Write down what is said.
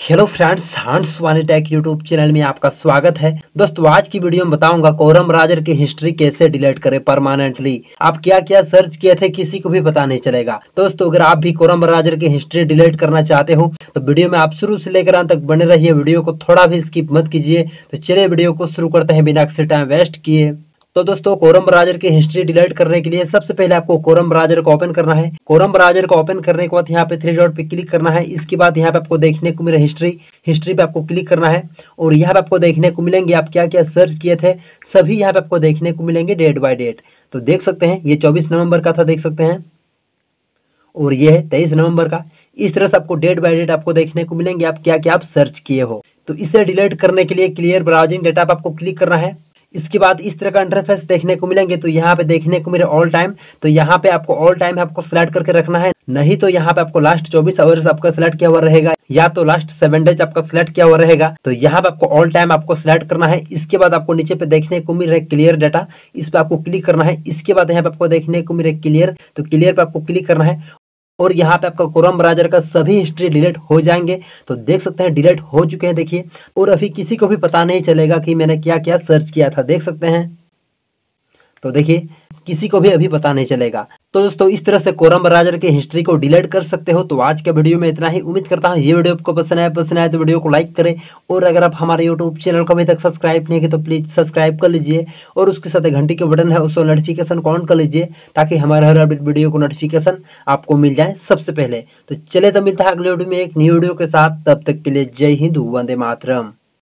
Hello friends, हंस वानी take YouTube channel में आपका स्वागत है। दोस्तों आज की वीडियो में बताऊंगा कोरम राजर की हिस्ट्री कैसे डिलीट करें परमानेंटली। आप क्या क्या सर्च किए थे किसी को भी पता नहीं चलेगा। दोस्तों अगर आप भी कोरम राजर की हिस्ट्री डिलीट करना चाहते हो तो वीडियो में आप शुरू से लेकर अंत तक बने रहिए, वीडियो को थोड़ा भी स्किप मत कीजिए। तो चलिए वीडियो को शुरू करते हैं बिना किसी टाइम वेस्ट किए। तो दोस्तों कोरम ब्राउज़र की हिस्ट्री डिलीट करने के लिए सबसे पहले आपको कोरम ब्राउज़र को ओपन करना है। कोरम ब्राउज़र को ओपन करने के बाद यहाँ पे थ्री डॉट पे क्लिक करना है। इसके बाद यहाँ पे आपको देखने को मिले हिस्ट्री पे आपको क्लिक करना है और यहाँ पे आपको देखने को मिलेंगे आप क्या क्या सर्च किए थे, सभी यहाँ पे आपको देखने को मिलेंगे डेट बाय डेट। तो देख सकते हैं ये 24 नवंबर का था, देख सकते हैं, और ये है 23 नवंबर का। इस तरह से आपको डेट बाय डेट आपको देखने को मिलेंगे आप क्या क्या आप सर्च किए हो। तो इसे डिलीट करने के लिए क्लियर ब्राउजिंग डेटा पे आपको क्लिक करना है। इसके बाद इस तरह का इंटरफेस देखने को मिलेंगे। तो यहाँ पे देखने को मिले ऑल टाइम, तो यहाँ पे आपको ऑल टाइम आपको सिलेक्ट करके रखना है, नहीं तो यहाँ पे आपको लास्ट 24 आवर्स आपका सिलेक्ट किया हुआ रहेगा या तो लास्ट 7 डेज आपका सिलेक्ट किया हुआ रहेगा। तो यहाँ पे आपको ऑल टाइम आपको सिलेक्ट करना है। इसके बाद आपको नीचे पे देखने को मिल रहा है क्लियर डाटा, इस पे आपको क्लिक करना है। इसके बाद यहाँ पे आपको देखने को मिल रहा है क्लियर, तो क्लियर पे आपको क्लिक करना है और यहाँ पे आपका कोरम ब्राउज़र का सभी हिस्ट्री डिलीट हो जाएंगे। तो देख सकते हैं डिलीट हो चुके हैं, देखिए। और अभी किसी को भी पता नहीं चलेगा कि मैंने क्या क्या सर्च किया था, देख सकते हैं। तो देखिए किसी को भी अभी पता नहीं चलेगा। तो दोस्तों इस तरह से कोरम ब्राउज़र की हिस्ट्री को डिलीट कर सकते हो। तो आज के वीडियो में इतना ही। उम्मीद करता हूँ ये वीडियो आपको पसंद आए तो वीडियो को लाइक करें और अगर आप हमारे यूट्यूब चैनल को अभी तक सब्सक्राइब नहीं किए तो प्लीज़ सब्सक्राइब कर लीजिए और उसके साथ घंटी के बटन है उसको नोटिफिकेशन ऑन कर लीजिए ताकि हमारे हर अपडेट वीडियो को नोटिफिकेशन आपको मिल जाए सबसे पहले। तो चले तो मिलता है अगले वीडियो में एक न्यू वीडियो के साथ, तब तक के लिए जय हिंद, वंदे मातरम।